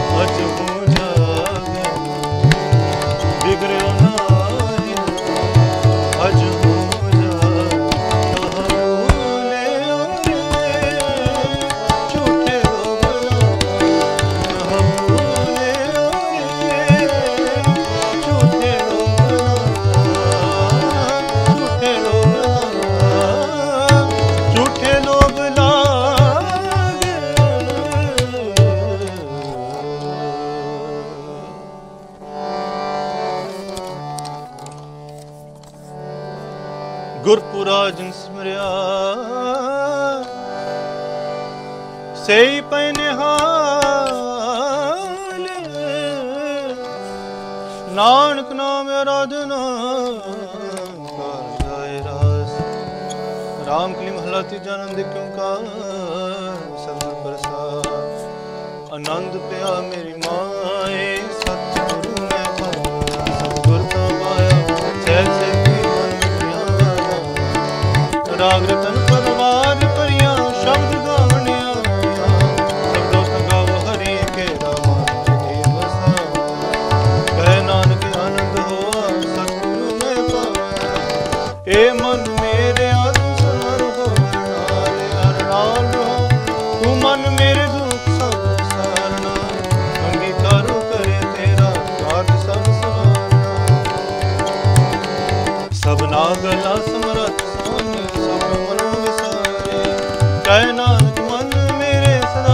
ਗੁਰਪੁਰਾ ਜਿਨ ਸਿਮਰਿਆ ਸਈ ਪੈ ਨਿਹਾਲ ਨਾਨਕ ਨਾਮ ਆਰਾਧਨਾ ਕਰ ਜਾਏ ਰਾਸ ਰਾਮ ਕਲੀ ਮਹਲਾ ਤੀਜਾ ਆਨੰਦ ਕਿਉਂਕਾਰ ਸਤਿਗੁਰ ਪ੍ਰਸਾਦ ਆਨੰਦ ਪਿਆ ਮੇਰੀ ਮਾਏ ਸਤਿਗੁਰੂ ਮੈਂ ਪਾਇਆ ਸਤਿਗੁਰ ਤਾਂ ਪਾਇਆ ਸਹਿਜ ਸੇਤੀ ਮਨ ਪਿਆ ਰਾਗ ਰਤਨ ਪਰਵਾਰ ਭਰੀਆਂ ਸ਼ਬਦ ਗਾਵਣਿਆ ਸਬਦੋ ਸੰਗਾਵ ਹਰੀ ਕੇ ਰਾਮ ਜੀ ਵਸਾ ਕਹਿ ਨਾਨਕ ਆਨੰਦ ਹੋਆ ਸਤਿਗੁਰੂ ਮੈਂ ਪਾਇਆ ਏ ਮਨ ਮੇਰੇ ਆਤਮ ਸਰ ਹੋ ਨਾਲੇ ਹਰ ਨਾਲ ਰਹੋ ਤੂੰ ਮਨ ਮੇਰੇ ਦੁੱਖ ਸਭ ਸਾਰਨਾ ਅੰਗੀਕਾਰੋ ਕਰੇ ਤੇਰਾ ਕਾਰਜ ਸਭ ਸਵਾਰਨਾ ਸਭਨਾ ਗੱਲਾਂ ਸਮਰੱਥ ਸੋਹਣੇ ਸਭ ਮਨੋਂ ਵਿਸਾਰੇ ਕਹਿ ਨਾਨਕ ਮਨ ਮੇਰੇ ਸਦਾ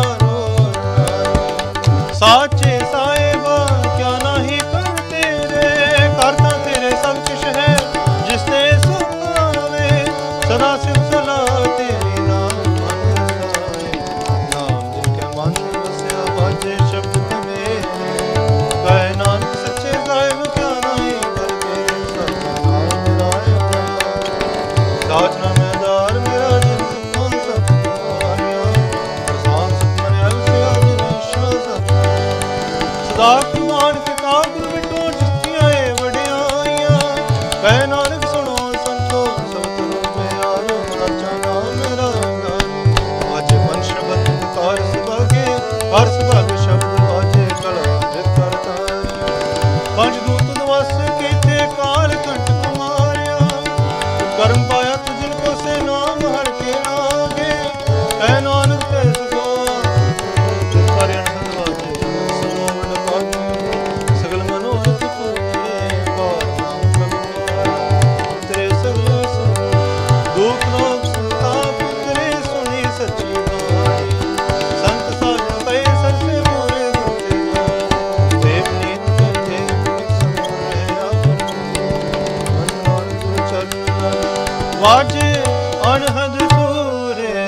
ਰੋਏ ਸਾਚੇ ਸਾਹਿਬਾ ਕਿਆ ਨਾਹੀ ਕਰ ਤੇਰੇ ਕਰਤਾ ਤੇਰੇ ਸਭ ਕੁਛ ਹੈ ਜਿਸ ਤੇ ਸੁਖ ਆਵੇ ਸਦਾ ਸਿਫਤ ਸਲਾਹ ਤੇਰੀ ਨਾਮ ਮਨ ਰਸਾਏ ਨਾਮ ਜਿਨ ਕੇ ਮਨ ਵਸਿਆ ਬਾਜੇ ਸ਼ਬਦ ਕਮੇ ਕਹਿ ਨਾਨਕ ਸੱਚੇ ਸਾਹਿਬ ਕਿਆ ਨਾਹੀ ਕਰ ਤੇਰੇ ਸਭ ਨਾਮ ਰਾਏ ਸਾਚ ਨਾਮੇਦਾਰ ਮੇਰਾ ਜਨ ਸੁਖਾਂ ਸਭ ਮਾਰਿਆ ਪ੍ਰਸਾਦ ਸੁਖ ਮਨ ਅਲਸਿਆ ਜਿਨ ਈਸ਼ਾ ਸਭ ਸਦਾ ਕੁਮਾਨ ਪਿਤਾ ਗੁਰੂ ਬਿਟੋ ਜਿਸਤੀਆਂ ਏ ਵਡਿਆਈਆਂ ਕਹਿ ਨਾਨਕ ਸੁਣੋ ਸੰਤੋ ਸਭ ਤਰੋ ਪਿਆਰੋ ਰਾਜਾ ਨਾਮ ਮੇਰਾ ਆਜੇ ਮਨ ਸ਼ਬਦ ਕਾਰ ਸੁਭਾਗੇ ਹਰ ਸੁਭਾਗ ਸ਼ਬਦ ਆਜੇ ਕਲਾ ਜਿਤ ਕਰਤਾ ਪੰਜ ਦੂਤ ਦਵਸ ਕੀਤੇ ਕਾਲ ਕੰਟ ਕੁਮਾਰਿਆ ਕਰਮ ਪਾਇਆ ਤੁਝਨ ਕੋ ਸੇ ਨਾਮ ਹਰ ਕੇ ਆਗੇ ਕਹਿ ਨਾਨਕ ਕੈ ਸੋ ਕਰਿਆ ਸੰਵਾਜੇ ਸੁਨੋ ਮਨ ਪਾਗੇ ਸਗਲ ਮਨੋਰਥ ਪੂਰੇ ਕੋ ਨਾਮ ਪ੍ਰਭੂ ਤੇਰੇ ਸਗਲ ਸੁਨ ਦੁਖ ਰੋਗ ਸੰਤਾਪ ਤੇਰੇ ਸੁਣੀ ਸੱਚੀ ਬਾਣੀ ਸੰਤ ਸਾਜ ਪਏ ਸਰਸੇ ਮੋਰੇ ਗੁਰਤੇ ਦੇਵ ਨੀਤ ਕਥੇ ਸਮਰੇ ਆਪਨ ਮਨ ਨਾਮ ਗੁਰ ਚਰਨ ਵਾਜੇ ਅਨਹਦ ਪੂਰੇ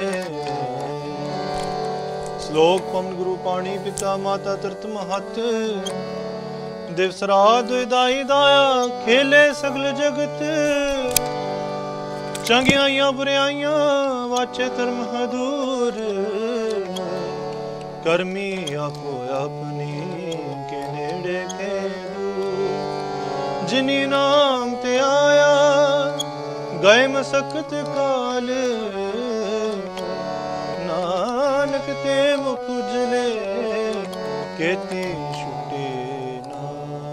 ਸ਼ਲੋਕ ਪਵਨ ਗੁਰੂ ਪਾਣੀ ਪਿਤਾ ਮਾਤਾ ਤਰਤ ਮਹਤ ਦਿਵਸ ਰਾਤ ਦਾਈ ਦਾਇਆ ਖੇਲੇ ਸਗਲ ਜਗਤ ਚੰਗਿਆਈਆਂ ਬੁਰਾਈਆਂ ਵਾਚੇ ਧਰਮ ਹਦੂਰ ਕਰਮੀ ਆਪੋ ਆਪਣੀ ਕੇ ਨੇੜੇ ਕੇ ਦੂਰ ਜਿਨੀ ਨਾਮ ਤੇ ਆਇਆ ਗਏ ਮਸਕਤ ਕਾਲ ਨਾਨਕ ਤੇ ਮੁਖ ਉਜਲੇ ਕੇਤੀ ਛੁਟੇ ਨਾ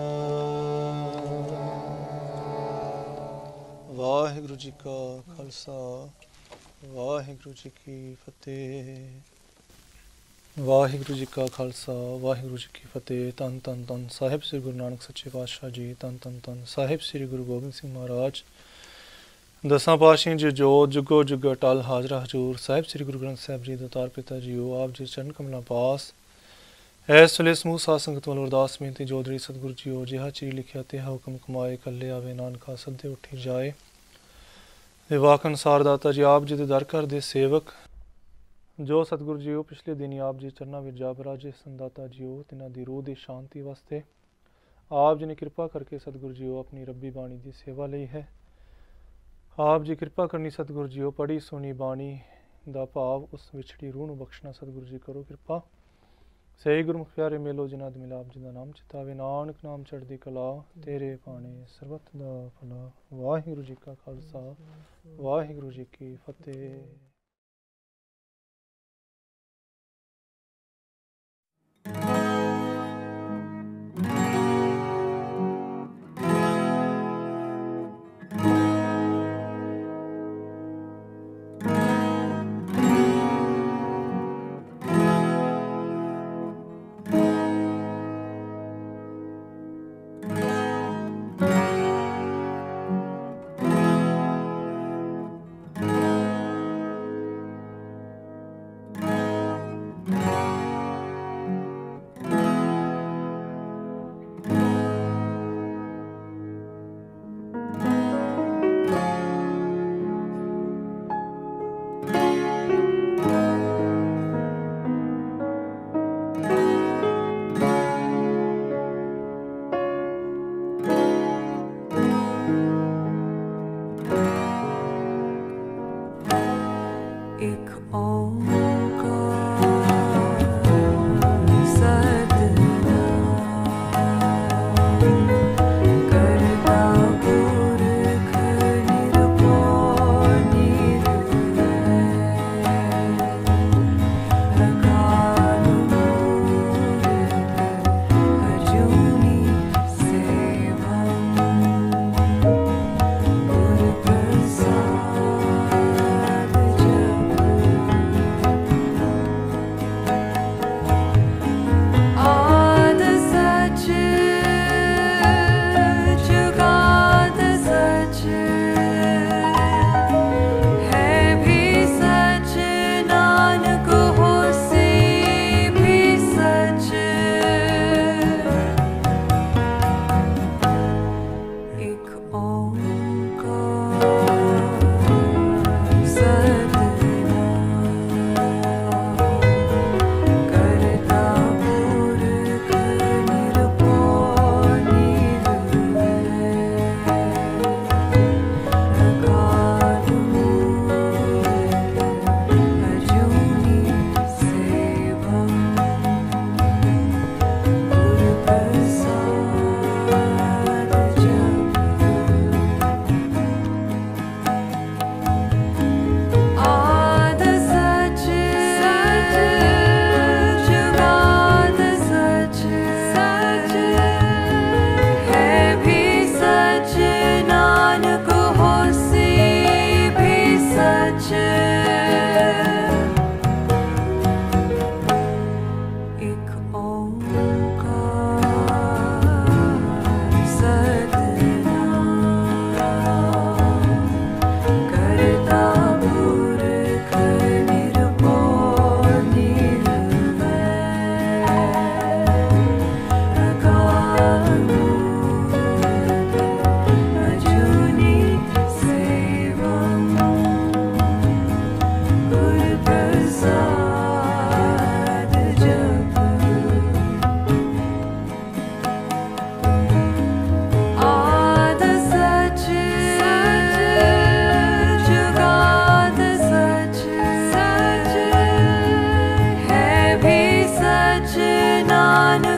ਵਾਹਿਗੁਰੂ ਜੀ ਕਾ ਖਾਲਸਾ ਵਾਹਿਗੁਰੂ ਜੀ ਕੀ ਫਤਿਹ ਵਾਹਿਗੁਰੂ ਜੀ ਕਾ ਖਾਲਸਾ ਵਾਹਿਗੁਰੂ ਜੀ ਕੀ ਫਤਿਹ ਧੰਨ ਧੰਨ ਧੰਨ ਸਾਹਿਬ ਸ੍ਰੀ ਗੁਰੂ ਨਾਨਕ ਸੱਚੇ ਪਾਤਸ਼ਾਹ ਜੀ ਧੰਨ ਧੰਨ ਧੰਨ ਸਾਹਿਬ ਸ੍ਰੀ ਗੁਰੂ ਗੋਬਿੰਦ ਸਿੰਘ ਮਹਾਰਾਜ ਦਸਾਂ ਪਾਤਸ਼ਾਹੀਆਂ ਜੀ ਜੋਤ ਜੁਗੋ ਜੁਗ ਅਟਲ ਹਾਜ਼ਰਾ ਹਜ਼ੂਰ ਸਾਹਿਬ ਸ੍ਰੀ ਗੁਰੂ ਗ੍ਰੰਥ ਸਾਹਿਬ ਜੀ ਦਾਤਾਰ ਪਿਤਾ ਜੀਓ ਆਪ ਜੀ ਚਰਨ ਕਮਲਾਂ ਪਾਸ ਇਸ ਵੇਲੇ ਸਮੂਹ ਸਾਧ ਸੰਗਤ ਵੱਲੋਂ ਅਰਦਾਸ ਬੇਨਤੀ ਜੋਦੜੀ ਸਤਿਗੁਰੂ ਜੀਓ ਜਿਹਾ ਚੀਜ਼ ਲਿਖਿਆ ਤੇ ਹੁਕਮ ਕਮਾਏ ਕੱਲੇ ਆਵੇ ਨਾਨਕਾ ਸੱਦੇ ਉੱਠੀ ਜਾਏ ਇਹ ਵਾਕ ਅਨੁਸਾਰ ਦਾਤਾ ਜੀ ਆਪ ਜੀ ਦੇ ਦਰ ਘਰ ਦੇ ਸੇਵਕ ਜੋ ਸਤਿਗੁਰੂ ਜੀਓ ਪਿਛਲੇ ਦਿਨੀ ਆਪ ਜੀ ਚਰਨਾਂ ਵਿੱਚ ਜਾ ਬਰਾਜੇ ਸੰਦਾਤਾ ਜੀਓ ਤਿਨਾਂ ਦੀ ਰੂਹ ਦੀ ਸ਼ਾਂਤੀ ਵਾਸਤੇ ਆਪ ਜੀ ਨੇ ਕਿਰਪਾ ਕਰਕੇ ਸਤਿਗੁਰੂ ਜੀਓ ਆਪਣੀ ਰੱਬੀ ਬਾਣੀ ਦੀ ਸੇਵਾ ਲਈ ਹੈ ਆਪ ਜੀ ਕਿਰਪਾ ਕਰਨੀ ਸਤਿਗੁਰੂ ਜੀਓ ਪੜ੍ਹੀ ਸੁਣੀ ਬਾਣੀ ਦਾ ਭਾਵ ਉਸ ਵਿਛੜੀ ਰੂਹ ਨੂੰ ਬਖਸ਼ਣਾ ਸਤਿਗੁਰੂ ਜੀ ਕਰੋ ਕਿਰਪਾ ਸਹੀ ਗੁਰਮੁਖ ਪਿਆਰੇ ਮੇਲੋ ਜਿਨ੍ਹਾਂ ਦੇ ਮਿਲ ਆਪ ਜੀ ਦਾ ਨਾਮ ਚਿਤਾਵੇ ਨਾਨਕ ਨਾਮ ਚੜ੍ਹਦੀ ਕਲਾ ਤੇਰੇ ਪਾਣੇ ਸਰਬੱਤ ਦਾ ਭਲਾ ਵਾਹਿਗੁਰੂ ਜੀ ਕਾ ਖਾਲਸਾ ਵਾਹਿਗੁਰੂ ਜੀ ਕੀ ਫਤਿਹ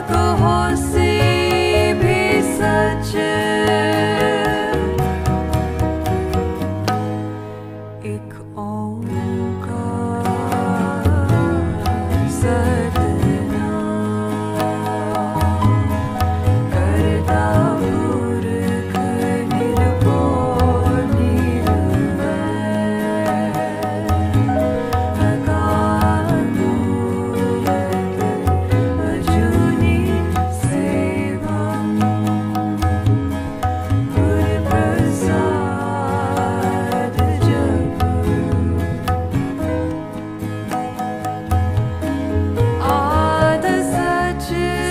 नानक होसी भी सच। एक ओंकार सतनाम करता पुरख निर्भय निर्वैर अकाल मूरत अजूनी सेवम् गुरु प्रसाद जप। आद सच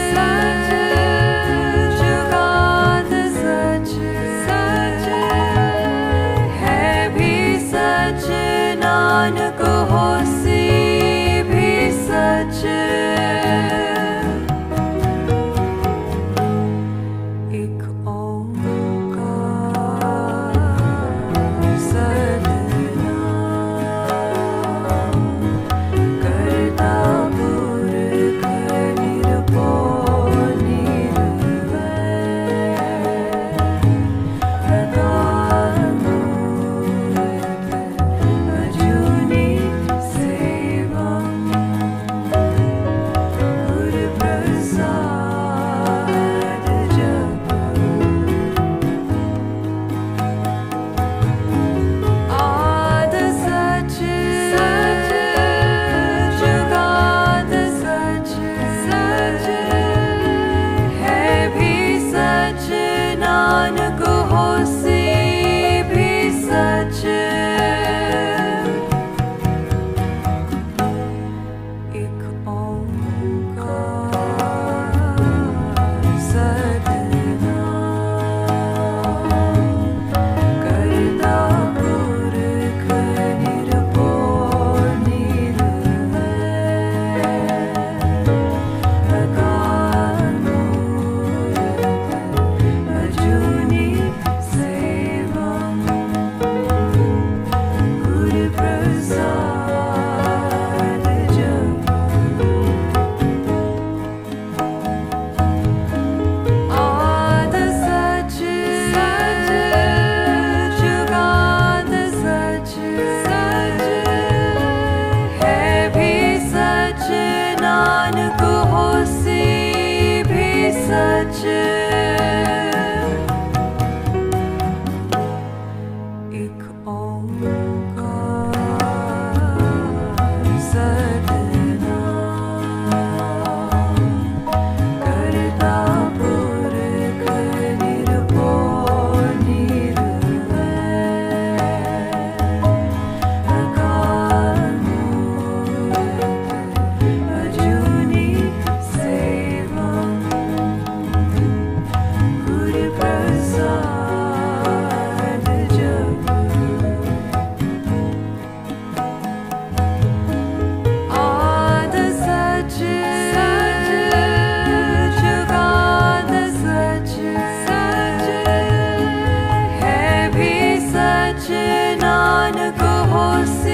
जुगाद सच है भी सच नानक होसी भी सच। एक ओंकार सतनाम करता पुरख निर्भय निर्वैर अकाल मूरत अजूनी सेवम् गुरु प्रसाद जप। आद सच जुगाद सच है भी सच नानक होसी भी सच। एक ओंकार सतनाम करता पुरख निर्भय निर्वैर अकाल मूरत अजूनी सेवम् गुरु प्रसाद जप। आद सच जुगाद सच है भी सच नानक होसी भी सच। एक ओंकार सतनाम करता पुरख निर्भय निर्वैर अकाल मूरत अजूनी सेवम् गुरु प्रसाद जप। आद सच जुगाद सच है भी सच नानक होसी